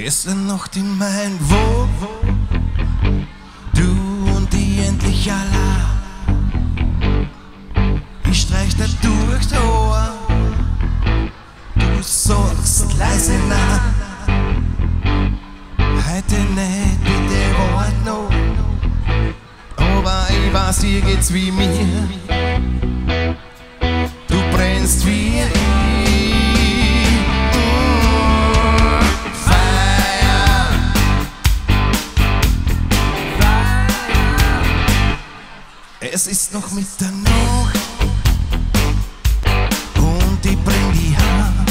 Gestern Nacht in mein Wo, du und ich endlich allein. Ich streich dir durchs Ohr, du sagst leise nein. Heute nicht, bitte wart noch, aber ich weiß, dir geht's wie mir. Du brennst wie ich. Es ist noch Mitternacht und ich bring die heim.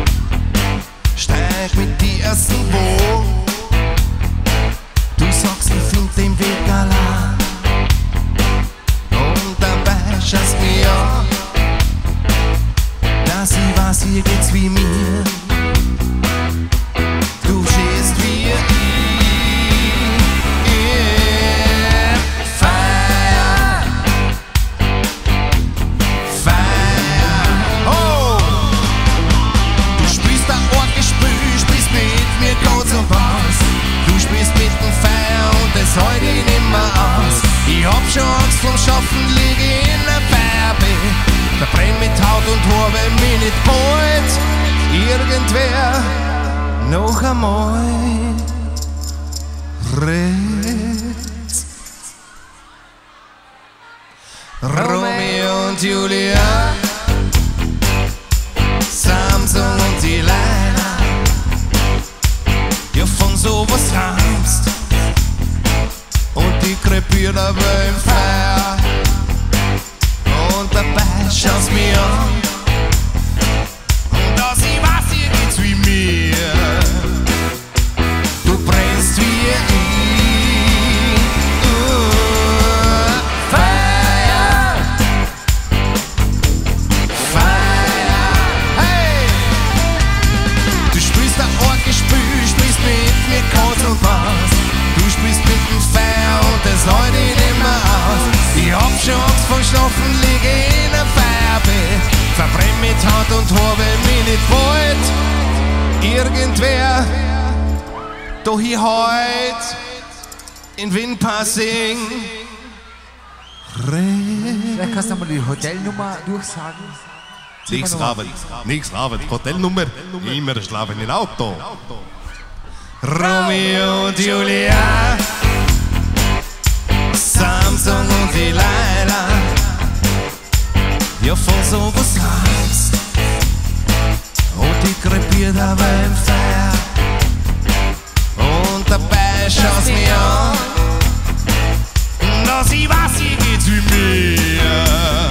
Steig mit die ersten Wogen, du sagst, ich find den Weg allein. Und dabei schaust mir an, dass ich weiß, hier geht's wie mir. Du stehst wie ich. Heute nimmer aus. Ich hab schon Angst vom Schaffen, liege in der Farbe. Verbrenn mit Haut und Haar, wenn mich nicht bald irgendwer noch einmal redet. Romeo und Julia, Samson und Delilah, ja von sowas träumst. Und ich krepier dabei im Feuer und dabei schaust mir an, dass ich weiß, hier geht's wie mir. Du brennst wie ich. Feuer, Feuer, hey! Du spielst ein Orgelspiel, spielst mit mir Kreuz und Maus. Du spielst mit dem Feuer und das heute nimmer aus. Ich hab schon Angst vom Schlafen, liege in der Farbe. Verbrenn mit Hand und Haar, wenn mich nicht bald irgendwer. Doch hier heut in Windpassing Vielleicht kannst du mal die Hotelnummer durchsagen. Nichts Raven, Hotelnummer, immer schlafen im Auto. Romeo und Julia, Samson und Delilah, ja von sowas träumst. Und ich krepier dabei im Feuer und dabei schaust mir an, dass ich weiß, hier geht's wie mir.